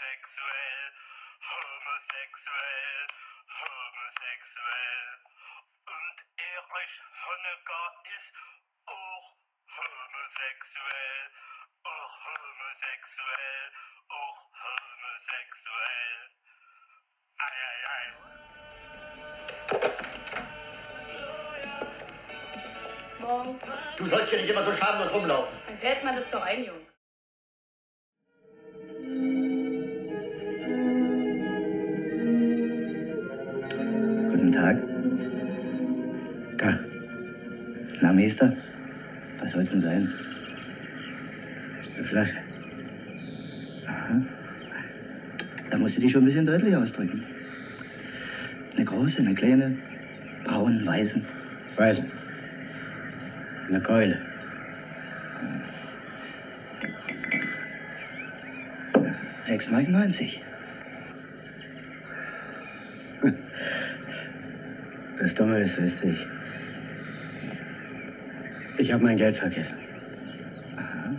homosexuell, homosexuell, homosexuell. Und Erich Honecker ist auch homosexuell, auch homosexuell, auch homosexuell. Ei, ei, ei. Morgen. Du sollst hier nicht immer so schamlos rumlaufen. Dann hält man das doch ein, Junge. Guten Tag. Tag. Na, Meister? Was soll's denn sein? Eine Flasche. Aha. Da musst du dich schon ein bisschen deutlich ausdrücken. Eine große, eine kleine, braun, weißen. Weißen. Eine Keule. 6,90 Mark. Das Dumme ist, wüsste ich. Ich habe mein Geld vergessen. Aha.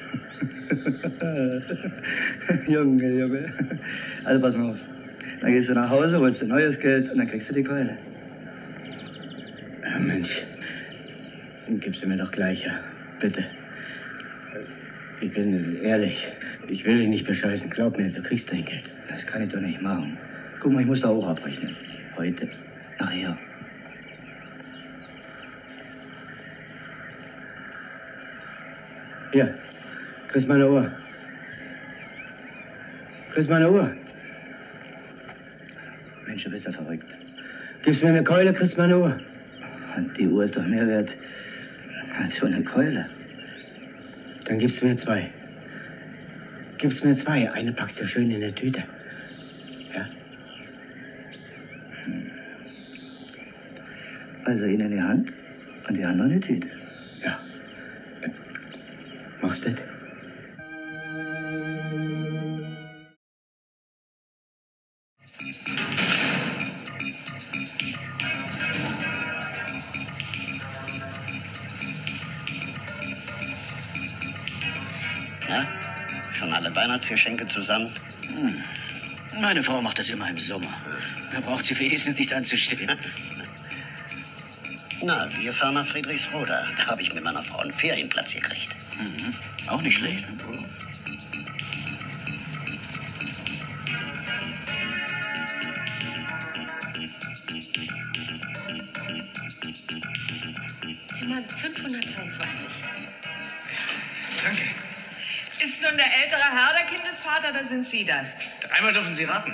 Junge. Also pass mal auf. Dann gehst du nach Hause, holst dir neues Geld und dann kriegst du die Keule. Ja, Mensch. Dann gibst du mir doch gleich, ja. Bitte. Ich bin ehrlich. Ich will dich nicht bescheißen. Glaub mir, du kriegst dein Geld. Das kann ich doch nicht machen. Guck mal, ich muss da auch abrechnen. Heute. Nachher. Hier. Kriegst meine Uhr. Kriegst meine Uhr. Mensch, du bist ja verrückt. Gibst mir eine Keule, kriegst meine Uhr. Und die Uhr ist doch mehr wert als so eine Keule. Dann gibst du mir 2. Gibst mir 2. Eine packst du schön in der Tüte. Ja? Also ihn in die Hand und die andere in die Tüte. Ja. Machst du das? Na, schon alle Weihnachtsgeschenke zusammen? Meine Frau macht das immer im Sommer. Da braucht sie wenigstens nicht anzustehen. Na, wir fahren nach Friedrichsroda. Da habe ich mit meiner Frau einen Ferienplatz gekriegt. Mhm. Auch nicht schlecht. Zimmer 523. Danke. Ist nun der ältere Herr der Kindesvater, oder sind Sie das? Dreimal dürfen Sie raten.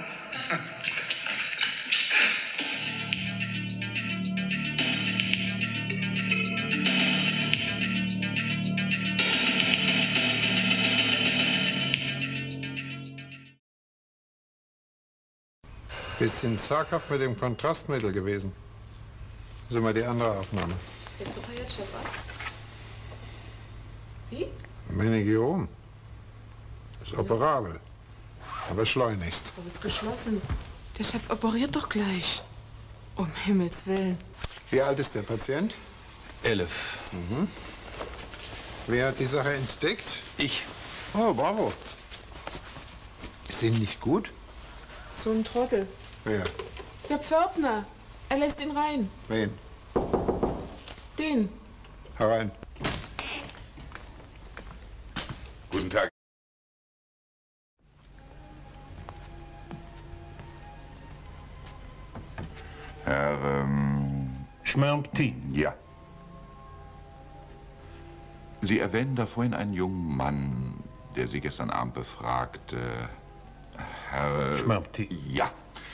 Bisschen zaghaft mit dem Kontrastmittel gewesen. Das ist mal die andere Aufnahme. Sie hat doch jetzt schon was. Wie? Meningiom. Ist operabel. Aber schleunigst. Aber ist geschlossen. Der Chef operiert doch gleich. Um Himmels Willen. Wie alt ist der Patient? 11. Mhm. Wer hat die Sache entdeckt? Ich. Oh, bravo. Ist ihm nicht gut? So ein Trottel. Wer? Der Pförtner. Er lässt ihn rein. Wen? Den. Herein. Guten Tag. Herr, Schmermti. ja. Sie erwähnten da vorhin einen jungen Mann, der Sie gestern Abend befragte. Herr... Schmermti. Ja,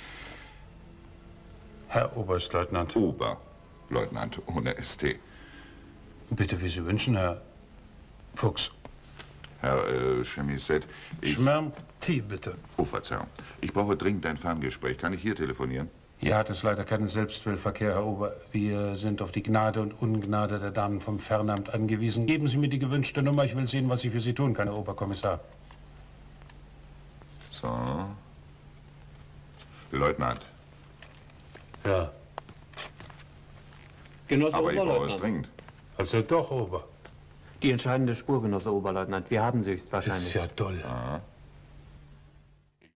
Herr Oberstleutnant. Oberleutnant ohne ST. Bitte, wie Sie wünschen, Herr Fuchs. Herr Chemisette, ich... Schmermti, bitte. Oh, Verzeihung. Ich brauche dringend ein Ferngespräch. Kann ich hier telefonieren? Hier hat es leider keinen Selbstwillverkehr, Herr Ober. Wir sind auf die Gnade und Ungnade der Damen vom Fernamt angewiesen. Geben Sie mir die gewünschte Nummer. Ich will sehen, was ich für Sie tun kann, Herr Oberkommissar. So. Leutnant. Ja. Genosse Aber ich brauche es Oberleutnant. dringend. Also doch, Ober. Die entscheidende Spur, Genosse Oberleutnant. Wir haben sie höchstwahrscheinlich. Ist ja toll. Aha.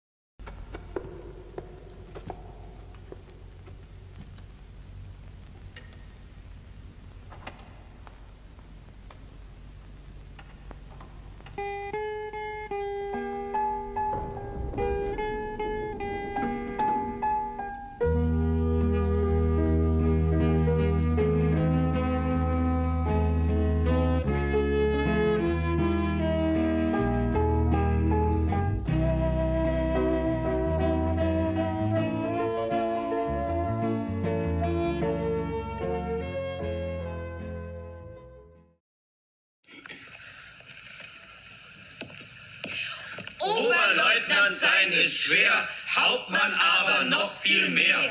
Leutnant sein ist schwer, Hauptmann aber noch viel mehr.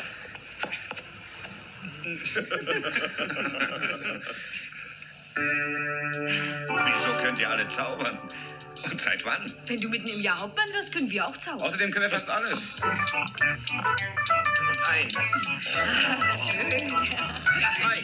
Wieso könnt ihr alle zaubern? Und seit wann? Wenn du mitten im Jahr Hauptmann wirst, können wir auch zaubern. Außerdem können wir fast alles. Und eins. Schön. Ja, zwei.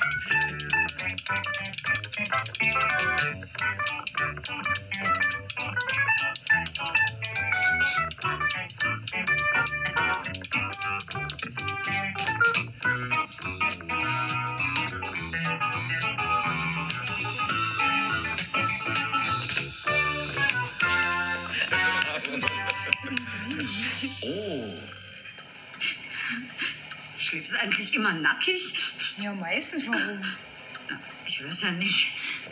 Oh. Schläfst du eigentlich immer nackig? Ja, meistens. Warum? Ich weiß ja nicht.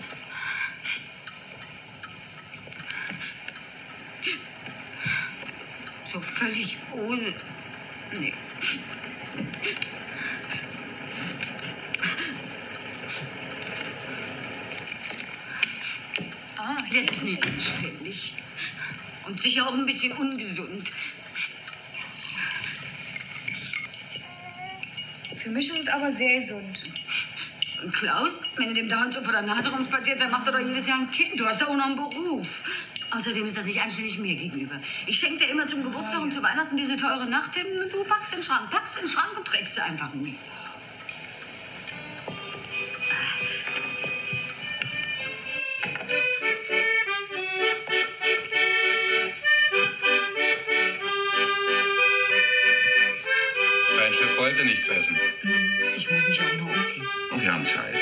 So völlig ohne. Nee. Das ist nicht anständig. Und sicher auch ein bisschen ungesund. Für mich ist es aber sehr gesund. Und Klaus, wenn du dem dauernd so vor der Nase rumspaziert, dann macht er doch jedes Jahr ein Kind. Du hast doch auch noch einen Beruf. Außerdem ist das nicht anständig mir gegenüber. Ich schenke dir immer zum Geburtstag und zu Weihnachten diese teure Nachthemden und du packst den Schrank und trägst sie einfach nie. Dein Chef wollte nichts essen. Ich muss mich auch noch umziehen. Und wir haben Zeit.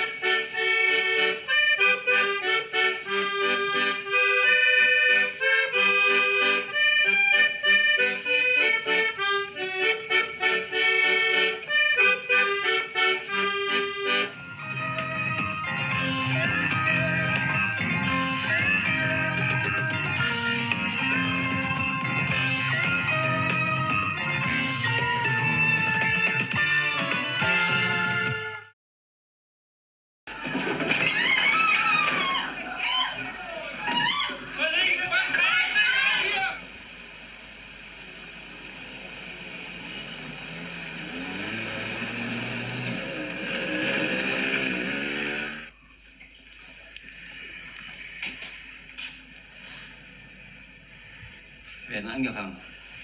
Wir werden angefangen.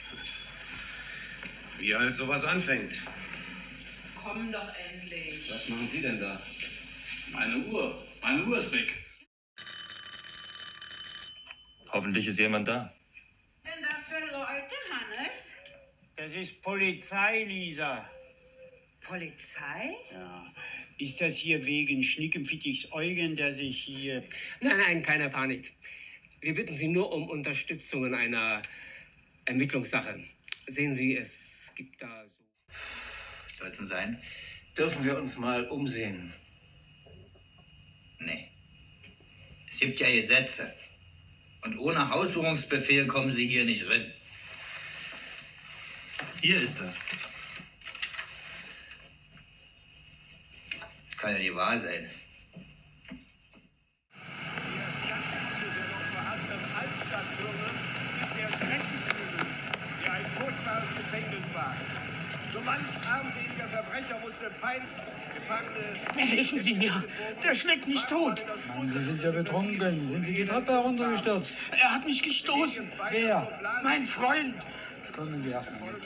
Wie halt sowas anfängt. Komm doch endlich. Was machen Sie denn da? Meine Uhr. Meine Uhr ist weg. Hoffentlich ist jemand da. Denn das für Leute, Hannes? Das ist Polizei, Lisa. Polizei? Ja. Ist das hier wegen Schnickenfittichs Eugen, der sich hier... Nein, keine Panik. Wir bitten Sie nur um Unterstützung in einer Ermittlungssache. Sehen Sie, es gibt da so... Was soll's denn sein? Dürfen wir uns mal umsehen? Nee. Es gibt ja Gesetze. Und ohne Haussuchungsbefehl kommen Sie hier nicht rein. Hier ist er. Kann ja nicht wahr sein. So manch armseliger Verbrecher musste Gefangene... Helfen Sie mir! Der schlägt mich tot! Mann, Sie sind ja betrunken. Sind Sie die Treppe heruntergestürzt? Er hat mich gestoßen! Wer? Mein Freund! Kommen Sie erstmal mit.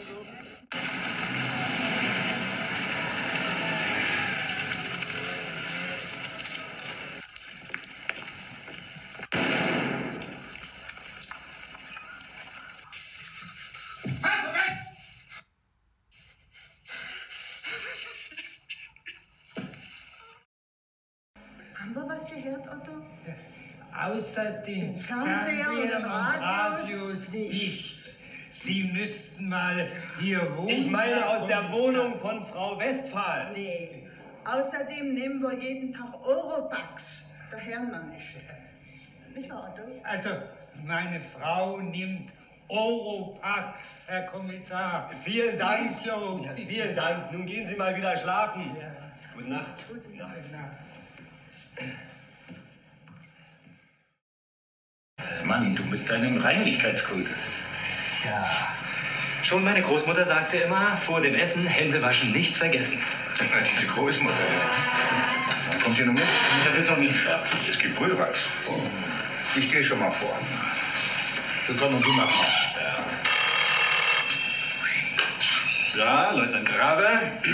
Haben wir was gehört, Otto? Außer den Fernseher und und Radios Radios nichts. Sie müssten mal hier wohnen. Ich meine aus der Wohnung von Frau Westphal. Nee. Außerdem nehmen wir jeden Tag Europax. Der Herrmann nicht. Nicht wahr, Otto? Also, meine Frau nimmt Europax, Herr Kommissar. Vielen Dank. So. Ja, vielen Dank. Nun gehen Sie mal wieder schlafen. Ja. Gute Nacht. Gute Nacht. Mann, du mit deinem Reinlichkeitskult. Tja, schon meine Großmutter sagte immer, vor dem Essen Hände waschen nicht vergessen. Diese Großmutter. Dann kommt ihr noch mit? Der wird doch nie fertig. Es gibt Brühreis. Oh. Ich gehe schon mal vor. Du komm und du mach mal. Ja, Leutnant Grabe.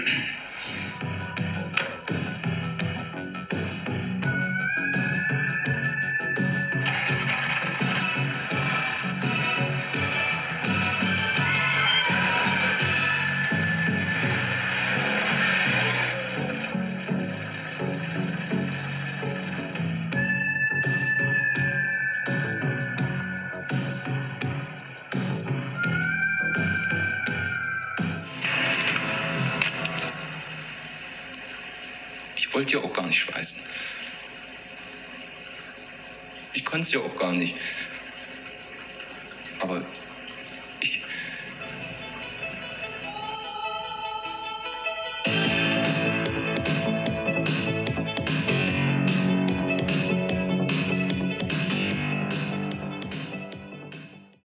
Ich wollte ja auch gar nicht schweißen. Ich konnte es ja auch gar nicht.